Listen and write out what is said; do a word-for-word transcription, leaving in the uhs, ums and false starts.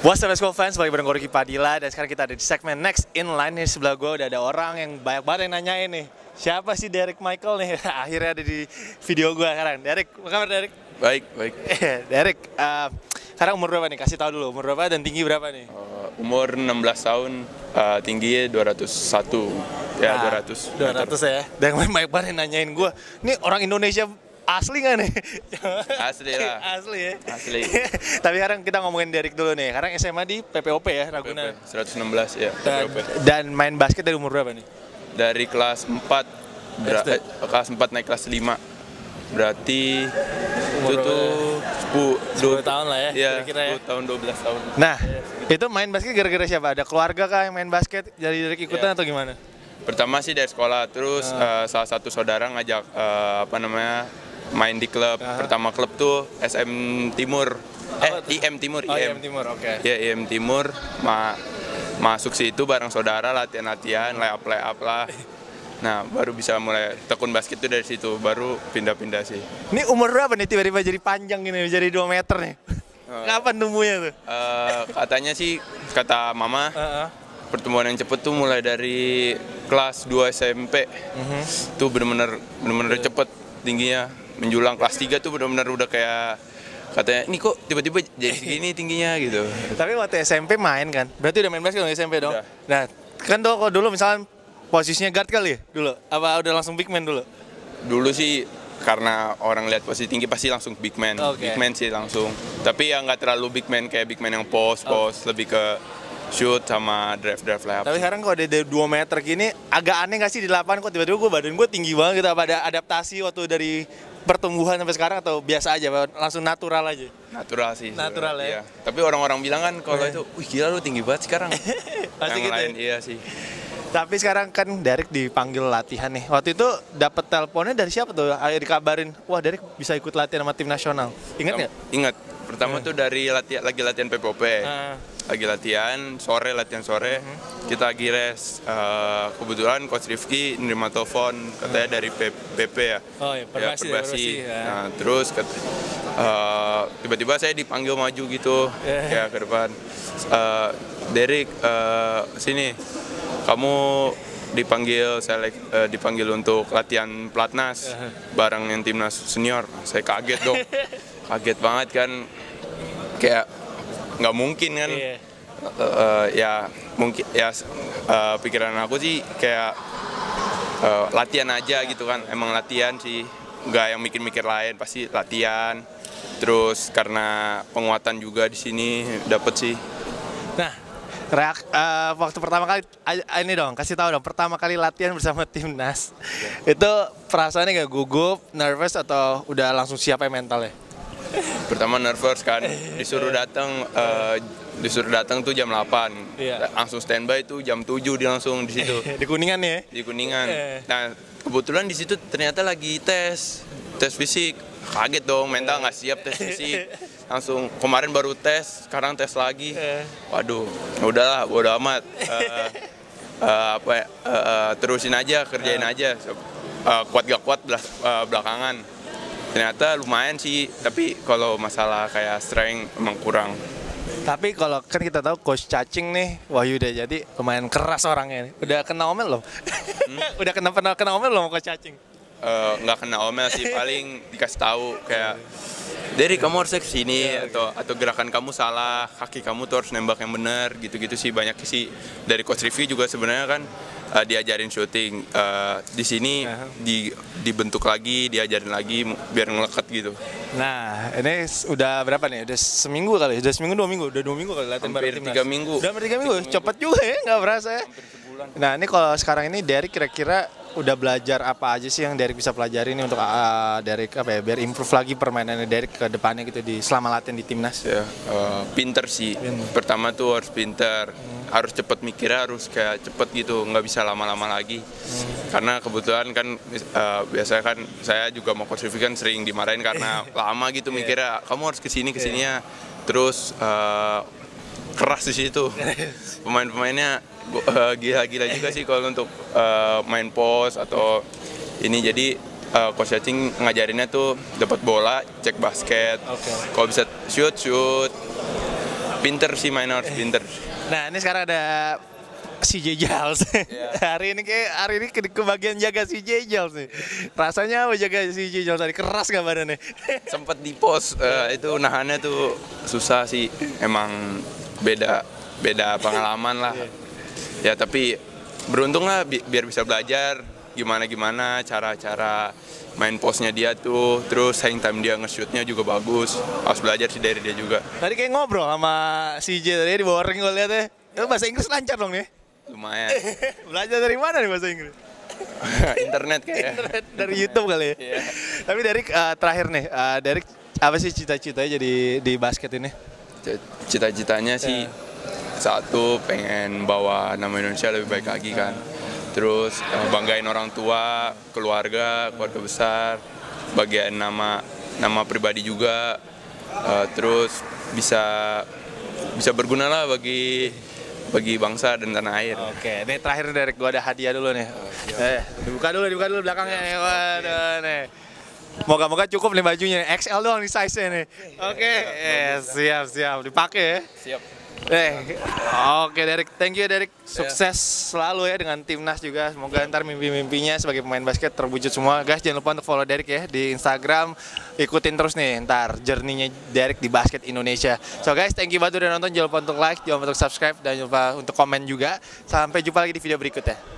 What's up school fans, balik bareng Rocky Padila. Dan sekarang kita ada di segmen Next in Line. Nih sebelah gue udah ada orang yang banyak banget yang nanyain nih, siapa sih Derrick Michael nih? Akhirnya ada di video gue sekarang. Derrick, apa kabar Derrick? Baik, baik. Derrick, uh, sekarang umur berapa nih? Kasih tahu dulu, umur berapa dan tinggi berapa nih? Uh, umur enam belas tahun, uh, tingginya dua ratus satu. Ya, nah, dua ratus. dua ratus ya. Dan banyak banget yang nanyain gue, nih orang Indonesia asli nggak nih? Asli lah. Asli ya? Asli. Tapi sekarang kita ngomongin Derrick dulu nih. Sekarang S M A di P P O P ya, Ragunan. seratus enam belas ya, dan, P P O P. dan main basket dari umur berapa nih? Dari kelas empat, eh, kelas empat naik kelas lima. Berarti umur itu tuh sepuluh, sepuluh tahun lah ya, ya, kira-kira ya. sepuluh tahun, dua belas tahun. Nah, itu main basket gara-gara siapa? Ada keluarga kah yang main basket? Jadi Derrick ikutan ya, atau gimana? Pertama sih dari sekolah, terus uh. Uh, salah satu saudara ngajak uh, apa namanya main di klub. Uh-huh. Pertama klub tuh S M Timur, eh I M Timur, oh, I M. I M Timur, oke. Okay. Ya I M Timur, ma masuk situ bareng saudara latihan-latihan, layup layup lah. Nah baru bisa mulai tekun basket tuh dari situ, baru pindah-pindah sih. Ini umur berapa nih tiba-tiba jadi panjang gini, jadi dua meter nih? Uh, Kapan tumbuhnya tuh? Uh, katanya sih kata mama. Uh-huh. Pertumbuhan yang cepet tuh mulai dari kelas dua S M P. Uh-huh. Tuh bener-bener bener-bener uh-huh. cepet tingginya. Menjulang kelas tiga tuh benar-benar udah kayak katanya, ini kok tiba-tiba jadi segini tingginya gitu. Tapi waktu S M P main kan? Berarti udah main basket dong S M P dong? Udah. Nah, kan tuh kalau dulu misalnya posisinya guard kali ya dulu? Apa udah langsung big man dulu? Dulu sih karena orang lihat posisi tinggi pasti langsung big man. Okay. Big man sih langsung. Tapi ya nggak terlalu big man kayak big man yang post-post, oh. Lebih ke shoot sama drive-drive layup. Tapi sekarang kalau ada dua meter gini, agak aneh nggak sih di lapangan kok tiba-tiba gue badan gue tinggi banget gitu? Apa ada adaptasi waktu dari pertumbuhan sampai sekarang atau biasa aja, langsung natural aja? Natural sih. Natural ya? Iya. Tapi orang-orang bilang kan kalau itu, wih gila lu tinggi banget sekarang. Pasti yang gitu lain ya? Iya sih. Tapi sekarang kan Derrick dipanggil latihan nih. Waktu itu dapat teleponnya dari siapa tuh? Ayo dikabarin, wah Derrick bisa ikut latihan sama tim nasional. Ingat nggak? Ingat. Pertama yeah. tuh dari latihan, lagi latihan P P O P. Uh. Lagi latihan, sore, latihan sore, uh-huh. Kita lagi res. Uh, kebetulan Coach Rifki nerima telepon, katanya uh. dari P P ya. Oh iya, Perbasi. Ya, Perbasi. Ya. Nah, terus uh, tiba-tiba saya dipanggil maju gitu, yeah. Ya ke depan. Uh, Derrick, uh, sini, kamu dipanggil selek, uh, dipanggil untuk latihan pelatnas uh-huh. bareng yang timnas senior. Saya kaget dong, kaget banget kan, kayak nggak mungkin kan, yeah. uh, ya mungkin ya uh, pikiran aku sih kayak uh, latihan aja gitu kan, emang latihan sih, nggak yang mikir-mikir lain, pasti latihan. Terus karena penguatan juga di sini dapet sih. Nah, reak, uh, waktu pertama kali ini dong, kasih tahu dong, pertama kali latihan bersama timnas, yeah. Itu perasaannya kayak gugup, nervous atau udah langsung siap ya mentalnya? Pertama nervous kan, disuruh datang uh, disuruh datang tuh jam delapan, yeah. Langsung standby tuh jam tujuh dia langsung di situ. Di Kuningan ya? Di Kuningan. Nah kebetulan di situ ternyata lagi tes tes fisik, kaget dong, mental nggak siap tes fisik. Langsung kemarin baru tes, sekarang tes lagi. Waduh, udahlah, bodo amat. Uh, uh, apa ya, uh, uh, terusin aja, kerjain aja. Uh, kuat gak kuat uh, belakangan. Ternyata lumayan sih, tapi kalau masalah kayak strength emang kurang. Tapi kalau kan kita tahu Coach Cacing nih, Wahyu udah jadi lumayan keras orangnya. Udah kena omel loh? Hmm? Udah kena pernah kena omel loh Coach Cacing? Uh, nggak kena omel sih, paling dikasih tahu kayak, Derrick kamu harusnya kesini, yeah, atau okay. atau gerakan kamu salah, kaki kamu tuh harus nembak yang benar, gitu-gitu sih banyak sih. Dari Coach Rifki juga sebenarnya kan uh, diajarin shooting, uh, di sini uh-huh. di, dibentuk lagi, diajarin lagi biar ngelekat gitu. Nah ini udah berapa nih? Udah seminggu kali? Udah seminggu dua minggu? Udah dua minggu kali latihan bareng timnas? Hampir tiga minggu. Udah hampir tiga minggu? Cepet juga ya, nggak berasa ya? Hampir sebulan. Nah ini kalau sekarang ini Derrick kira-kira udah belajar apa aja sih yang Derrick bisa pelajari nih untuk uh, Derrick apa ya, biar improve lagi permainannya Derrick ke depannya gitu di selama latihan di timnas? Ya, uh, pinter sih. Pinter. Pertama tuh harus pinter, hmm. harus cepet mikirnya, harus kayak cepet gitu, nggak bisa lama-lama lagi. Hmm. Karena kebetulan kan uh, biasanya kan saya juga mau Coach Rifki kan sering dimarahin karena lama gitu mikirnya, kamu harus kesini kesininya, yeah. Terus uh, keras di situ. Pemain-pemainnya uh, gila-gila juga sih kalau untuk uh, main post atau ini, jadi uh, Coach Cacing ngajarinnya tuh dapat bola, cek basket. Okay. Kalau bisa shoot, shoot. pinter sih, mainnya harus pinter. Nah, ini sekarang ada si J Giles. Yeah. hari ini kayak hari ini ke, ke bagian jaga si J Giles nih. Rasanya apa jaga si J Giles tadi? Keras gak badannya? Sempet di pos, uh, itu nahannya tuh susah sih. Emang beda beda pengalaman lah. Ya tapi beruntung lah bi biar bisa belajar gimana-gimana cara-cara main posnya dia tuh. Terus hang time dia nge-shootnya juga bagus. Harus belajar sih dari dia juga. Tadi kayak ngobrol sama si J tadi di bawah ring gue liat ya. Itu bahasa Inggris lancar dong nih. Lumayan. Belajar dari mana nih bahasa Inggris? Internet kayaknya. Internet dari YouTube kali ya. Yeah. Tapi Derrick uh, terakhir nih, uh, Derrick apa sih cita-citanya jadi di basket ini? Cita-citanya sih satu pengen bawa nama Indonesia lebih baik lagi kan. Terus uh, banggain orang tua, keluarga, keluarga besar, bagian nama nama pribadi juga. Uh, terus bisa bisa berguna lah bagi bagi bangsa dan tanah air. Oke, ini terakhir Derrick, gua ada hadiah dulu nih. Oh, eh, dibuka dulu, dibuka dulu belakangnya nih. Waduh nih. Moga-moga cukup nih bajunya nih. X L doang nih size-nya nih. Oke, eh, siap siap dipakai ya. Siap. Eh, oke Derrick, thank you Derrick. Sukses selalu ya dengan timnas juga. Semoga ntar mimpi-mimpinya sebagai pemain basket terwujud semua. Guys, jangan lupa untuk follow Derrick ya di Instagram. Ikutin terus nih ntar journey-nya Derrick di basket Indonesia. So guys, thank you banget udah nonton. Jangan lupa untuk like, jangan lupa untuk subscribe, dan jangan lupa untuk komen juga. Sampai jumpa lagi di video berikutnya.